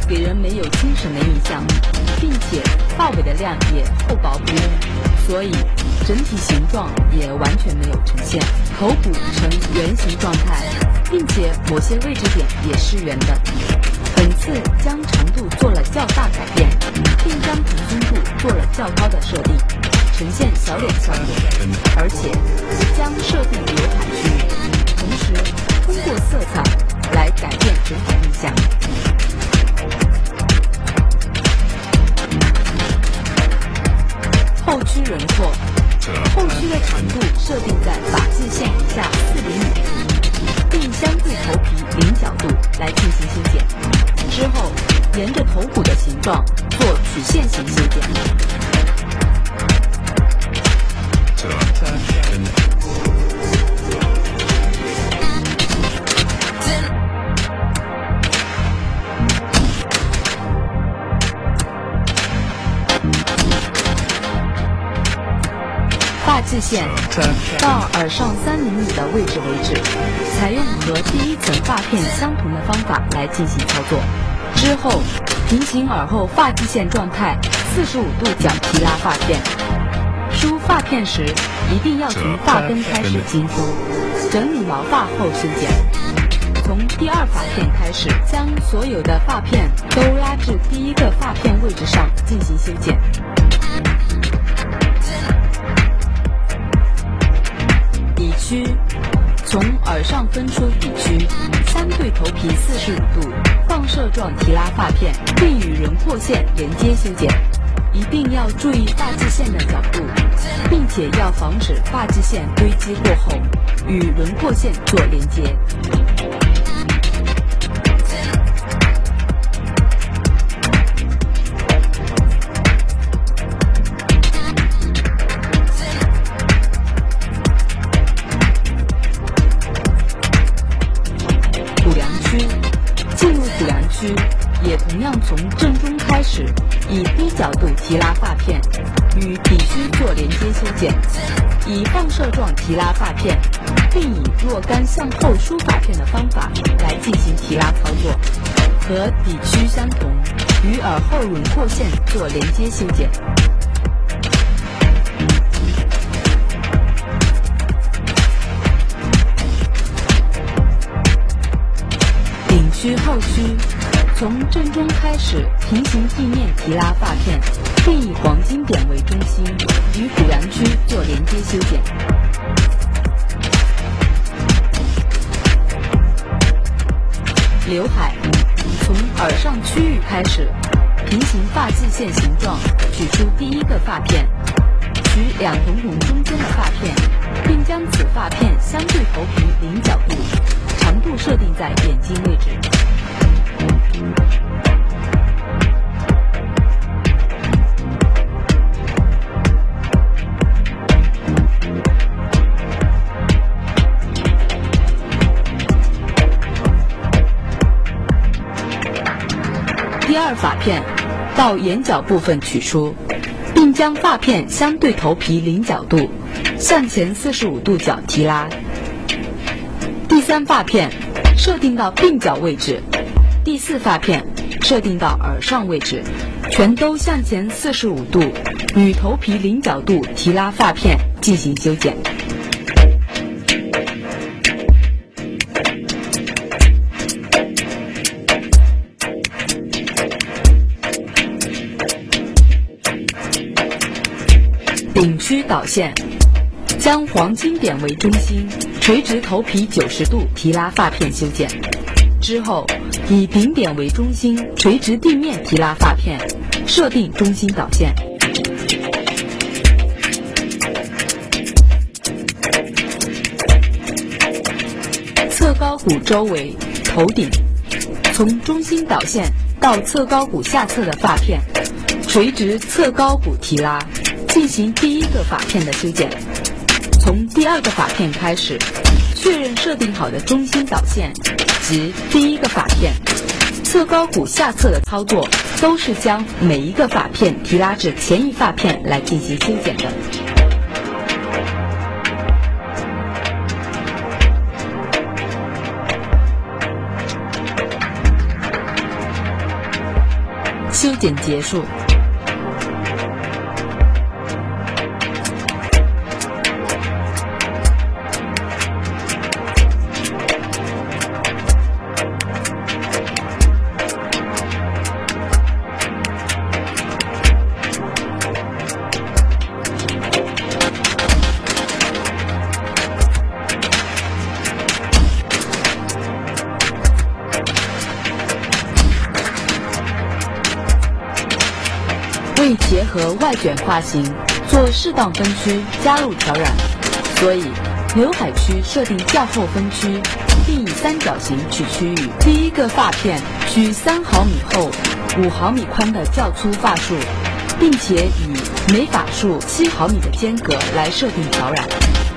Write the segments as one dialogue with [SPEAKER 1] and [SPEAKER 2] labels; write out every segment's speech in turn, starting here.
[SPEAKER 1] 给人没有精神的印象，并且发尾的量也厚薄不一，所以整体形状也完全没有呈现。头骨呈圆形状态，并且某些位置点也是圆的。本次将长度做了较大改变，并将平均度做了较高的设定，呈现小脸效果，而且将设定刘海区域，同时通过色彩来改变整体印象。后区轮廓，后区的长度设定在发际线以下4厘米处，并相对头皮零角度来进行修剪。之后，沿着头骨的形状做曲线型修剪。发际线到耳上3厘米的位置为止，采用和第一层发片相同的方法来进行操作。之后，平行耳后发际线状态45度角提拉发片。梳发片时，一定要从发根开始精梳，整理毛发后修剪。从第2发片开始，将所有的发片都拉至第一个发片位置上进行修剪。底区，从耳上分出底区，相对头皮45度放射状提拉发片，并与轮廓线连接修剪。一定要注意发际线的角度，并且要防止发际线堆积过后与轮廓线做连接。骨梁区，进入骨梁区也同样从正中开始，以低角度提拉发片，与底区做连接修剪，以放射状提拉发片，并以若干向后梳发片的方法来进行提拉操作，和底区相同，与耳后轮廓线做连接修剪。顶区后区，从正中开始平行地面提拉发片，并以黄金点为中心，与骨梁区做连接修剪。刘海，从耳上区域开始，平行发际线形状取出第一个发片，取2瞳孔中间的发片，并将此发片相对头皮零角度，长度设定在眼睛位置。第2发片到眼角部分取出，并将发片相对头皮零角度，向前45度角提拉。第3发片设定到鬓角位置，第4发片设定到耳上位置，全都向前45度，与头皮零角度提拉发片进行修剪。顶区导线，将黄金点为中心，垂直头皮90度提拉发片修剪。之后以顶点为中心，垂直地面提拉发片，设定中心导线。侧高骨周围头顶，从中心导线到侧高骨下侧的发片，垂直侧高骨提拉，进行第1个发片的修剪。从第2个发片开始，确认设定好的中心导线及第1个发片。侧高骨下侧的操作都是将每一个发片提拉至前一发片来进行修剪的。 修剪结束。为结合外卷发型做适当分区加入挑染，所以刘海区设定较后分区，并以三角形取区域。第一个发片取3毫米厚、5毫米宽的较粗发束，并且以每发束7毫米的间隔来设定挑染。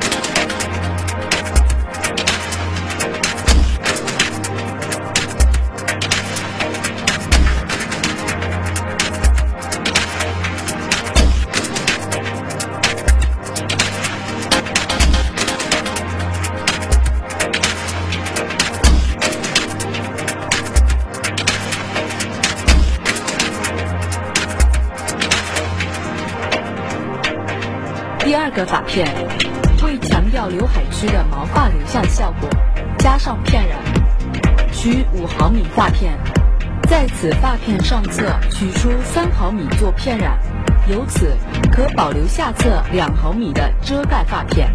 [SPEAKER 1] 第二个发片，为强调刘海区的毛发流向效果，加上片染，取5毫米发片，在此发片上侧取出3毫米做片染，由此可保留下侧2毫米的遮盖发片。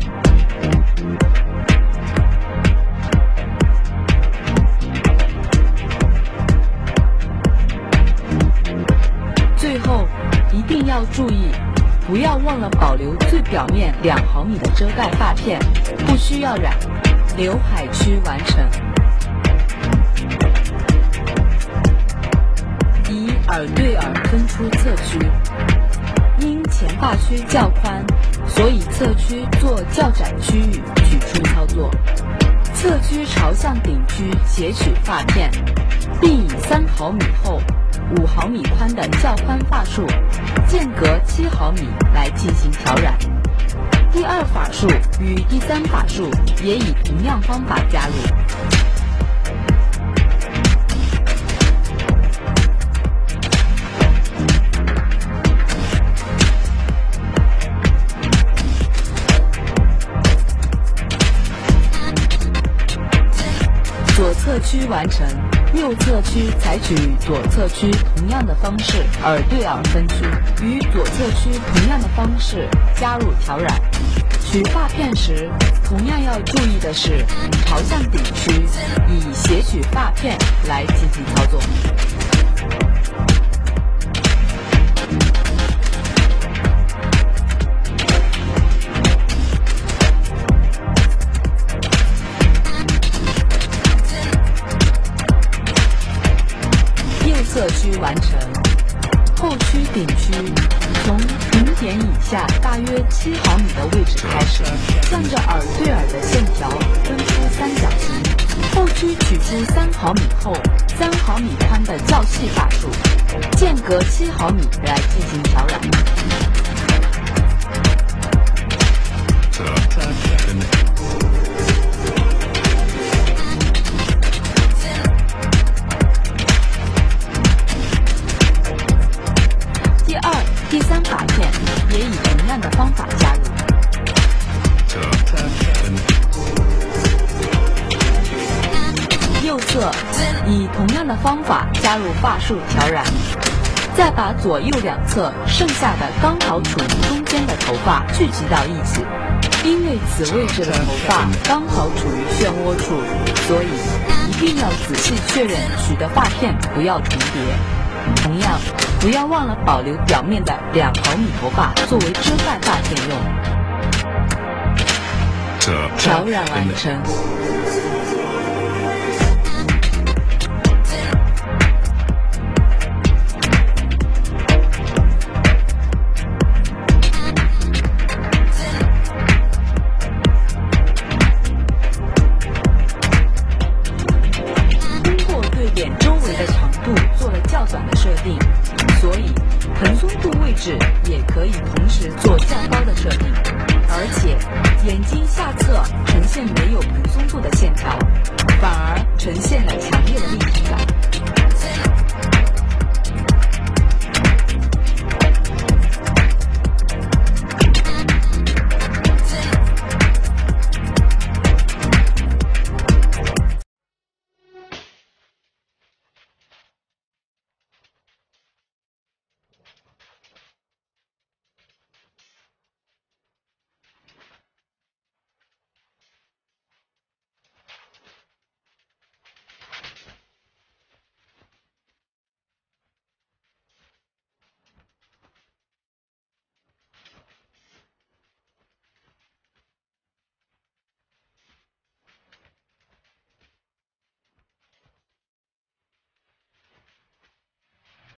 [SPEAKER 1] 最后一定要注意，不要忘了保留最表面2毫米的遮盖发片，不需要染。刘海区完成。以耳对耳分出侧区，因前发区较宽，所以侧区做较窄区域取出操作。侧区朝向顶区截取发片，并以3毫米厚、5毫米宽的较宽发束，间隔7毫米来进行挑染。第二发束与第三发束也以同样方法加入。左侧区完成，右侧区采取左侧区同样的方式耳对耳分区，与左侧区同样的方式加入挑染。取发片时，同样要注意的是，朝向顶区以斜取发片来进行操作。侧区完成，后区顶区从顶点以下大约7毫米的位置开始，向着耳对耳的线条分出三角形。后区取出3毫米厚、3毫米宽的较细发束，间隔7毫米来进行挑染。第三发片也以同样的方法加入。右侧以同样的方法加入发束挑染，再把左右两侧剩下的刚好处于中间的头发聚集到一起。因为此位置的头发刚好处于漩涡处，所以一定要仔细确认取的发片不要重叠。同样，不要忘了保留表面的2毫米头发作为遮盖发片用。挑染完成。脸周围的长度做了较短的设定，所以蓬松度位置也可以同时做较高的设定，而且眼睛下侧呈现没有蓬松度的线条，反而呈现了强烈的